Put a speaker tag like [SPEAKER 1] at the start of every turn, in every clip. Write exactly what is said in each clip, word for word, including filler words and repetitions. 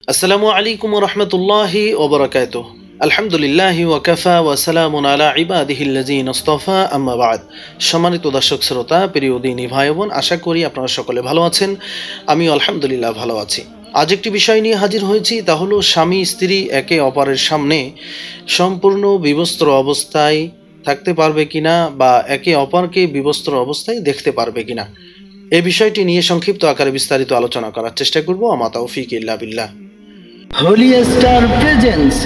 [SPEAKER 1] আসসালামু আলাইকুম ওয়া রাহমাতুল্লাহি ওয়া বারাকাতুহু। আলহামদুলিল্লাহি ওয়া কাফা ওয়া সালামুন আলা ইবাদিহিল্লাযিনা ইসতাফা, আম্মা বা'দ। সম্মানিত দর্শক শ্রোতা, প্রিয় দিনী ভাই বোন, আশা করি আপনারা সকলে ভালো আছেন। আমিও আলহামদুলিল্লাহ ভালো আছি। আজ একটি বিষয় নিয়ে হাজির হয়েছি, তা হলো স্বামী স্ত্রী একে অপরের সামনে সম্পূর্ণ বিবস্ত্র অবস্থায় থাকতে পারবে কিনা, বা একে অপরকে বিবস্ত্র অবস্থায় দেখতে পারবে কিনা। এই বিষয়টি নিয়ে সংক্ষিপ্ত আকারে বিস্তারিত আলোচনা করার চেষ্টা করব। আমা তাওফিক ইল্লা বিল্লাহ।
[SPEAKER 2] Holi star presents.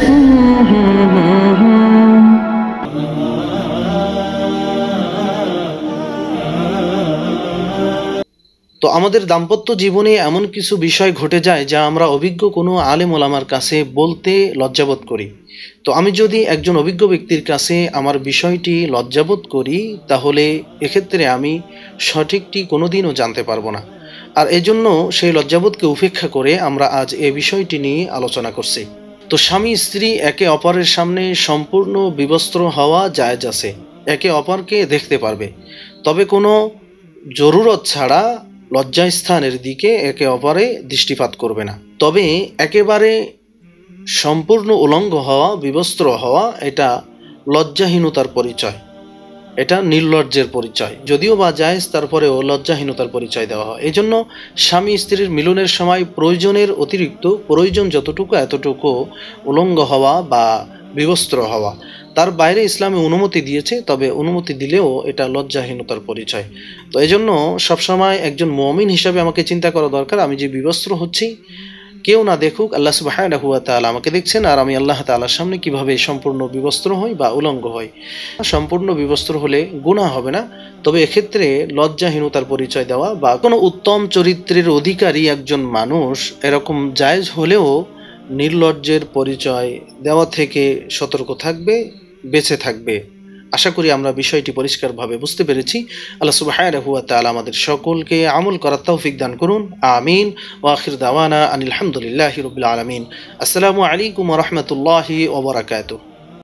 [SPEAKER 1] তো আমাদের দাম্পত্য জীবনে এমন কিছু বিষয় ঘটে যায় যা আমরা অভিজ্ঞ কোনো আলেম ওলামার কাছে বলতে লজ্জাবোধ করি। তো আমি যদি একজন অভিজ্ঞ ব্যক্তির কাছে আমার বিষয়টি লজ্জাবোধ করি, তাহলে এক্ষেত্রে আমি সঠিকটি কোনোদিনও জানতে পারবো না। আর এজন্য সেই লজ্জাবোধকে উপেক্ষা করে আমরা আজ এই বিষয়টি নিয়ে আলোচনা করছি। তো স্বামী স্ত্রী একে অপরের সামনে সম্পূর্ণ বিবস্ত্র হওয়া জায়েজ আছে, একে অপরকে দেখতে পারবে, তবে কোনো জরুরত ছাড়া লজ্জাস্থানের দিকে একে অপরে দৃষ্টিপাত করবে না। তবে একেবারে সম্পূর্ণ উলঙ্গ হওয়া, বিবস্ত্র হওয়া, এটা লজ্জাহীনতার পরিচয়, এটা নির্লজ্জের পরিচয়। যদিও বা জায়েজ, তারপরেও লজ্জাহীনতার পরিচয় দেওয়া হয়। এই জন্য স্বামী স্ত্রীর মিলনের সময় প্রয়োজনের অতিরিক্ত, প্রয়োজন যতটুকু এতটুকু উলঙ্গ হওয়া বা বিবস্ত্র হওয়া, তার বাইরে ইসলামে অনুমতি দিয়েছে, তবে অনুমতি দিলেও এটা লজ্জাহীনতার পরিচয়। তো এই জন্য সবসময় একজন মুমিন হিসাবে আমাকে চিন্তা করা দরকার, আমি যে বিবস্ত্র হচ্ছি কেউ না দেখুক, আল্লাহ সুবহানাহু ওয়া তাআলা আমাকে দেখছেন, আর আমি আল্লাহ তাআলার সামনে কিভাবে সম্পূর্ণ বিবস্ত্র হই বা উলঙ্গ হই। সম্পূর্ণ বিবস্ত্র হলে গুনাহ হবে না, তবে এক্ষেত্রে লজ্জাহীনতার পরিচয় দেওয়া বা কোনো উত্তম চরিত্রের অধিকারী একজন মানুষ এরকম জায়েজ হলেও নির্লজ্জের পরিচয় দেওয়া থেকে সতর্ক থাকবে, বেঁচে থাকবে। আশা করি আমরা বিষয়টি পরিষ্কারভাবে বুঝতে পেরেছি। আল্লাহ সুবহানাহু ওয়া তাআলা আমাদের সকলকে আমল করার তৌফিক দান করুন, আমিন। ওয়া আখির দাওয়ানা আনিল হামদুলিল্লাহি রাব্বিল আলামিন। আসসালামু আলাইকুম ওয়া রাহমাতুল্লাহি ওয়া বারাকাতুহু।